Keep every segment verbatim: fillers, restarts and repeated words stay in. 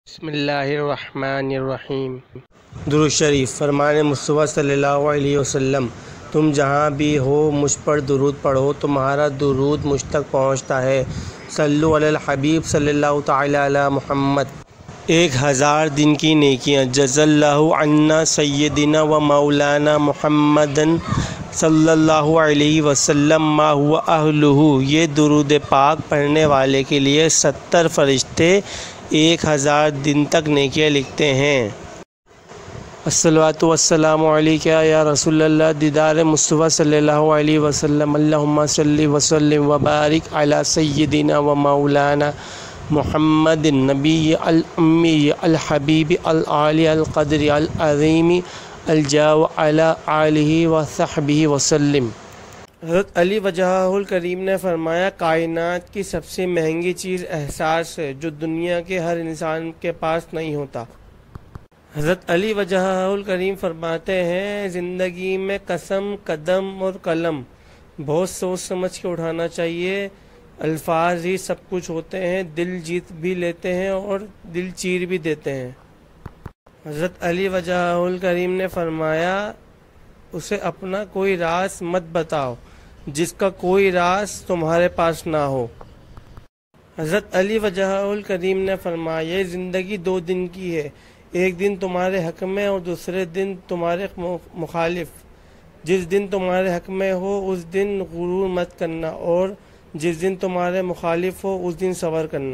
بسم اللہ الرحمن الرحیم۔ درود شریف۔ فرمان مصطفیٰ صلی اللہ علیہ وسلم، تم جہاں بھی ہو مجھ پر درود پڑھو، تمہارا درود مجھ تک پہنچتا ہے۔ صلو علی الحبیب صلی اللہ تعالی علی محمد۔ ایک ہزار دن کی نیکیاں۔ جزا اللہ عنا سیدنا و مولانا محمدن صلی اللہ علیہ وسلم ما هو اہلہ۔ یہ درود پاک پڑھنے والے کے لیے ستر فرشتے ایک ہزار دن تک نیکیاں لکھتے ہیں۔ الصلاۃ والسلام علیکہ یا رسول اللہ، دیدار مصطفیٰ صلی اللہ علیہ وسلم۔ اللہم صلی وسلم وبارک علی سیدنا و مولانا محمد النبی الامی الحبیب العالی القدر العظیم الجاہ علی آلہ وصحبہ وسلم۔ حضرت علی وجہہ الکریم نے فرمایا، کائنات کی سب سے مہنگی چیز احساس ہے جو دنیا کے ہر انسان کے پاس نہیں ہوتا۔ حضرت علی وجہہ الکریم فرماتے ہیں، زندگی میں قسم، قدم اور قلم بہت سوچ سمجھ کے اٹھانا چاہیے۔ الفاظ ہی سب کچھ ہوتے ہیں، دل جیت بھی لیتے ہیں اور دل چیر بھی دیتے ہیں۔ حضرت علی وجہہ الکریم نے فرمایا، اسے اپنا کوئی راز مت بتاؤ جس کا کوئی راز تمہارے پاس نہ ہو۔ حضرت علی وجہہ الکریم نے فرمایا، یہ زندگی دو دن کی ہے، ایک دن تمہارے حق میں اور دوسرے دن تمہارے مخالف۔ جس دن تمہارے حق میں ہو اس دن غرور مت کرنا، اور جس دن تمہارے مخالف ہو اس دن صبر کرنا۔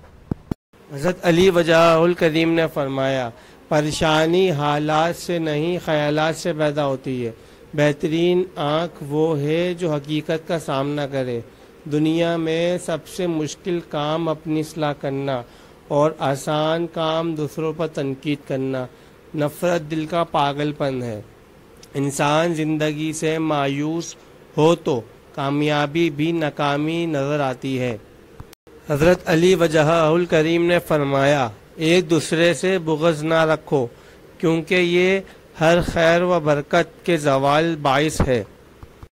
حضرت علی وجہہ الکریم نے فرمایا، پریشانی حالات سے نہیں خیالات سے پیدا ہوتی ہے۔ بہترین آنکھ وہ ہے جو حقیقت کا سامنا کرے۔ دنیا میں سب سے مشکل کام اپنی اصلاح کرنا اور آسان کام دوسروں پر تنقید کرنا۔ نفرت دل کا پاگل پن ہے۔ انسان زندگی سے مایوس ہو تو کامیابی بھی ناکامی نظر آتی ہے۔ حضرت علی وجہہ الکریم نے فرمایا، ایک دوسرے سے بغض نہ رکھو کیونکہ یہ ہر خیر و برکت کے زوال باعث ہے۔